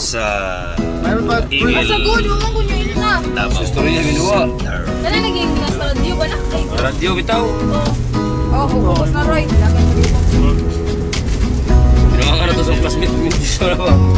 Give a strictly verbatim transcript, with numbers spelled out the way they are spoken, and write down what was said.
sa Mayroon pa. Eagle. Sa good, huwag mong kunyain na. Davao. Istorya ginawa. Dala naging nasa radio ba na? Radio bitaw. Oo, huwag na Roy. Lagay mo dito. Pinangangan na to sa classmate. Minti sa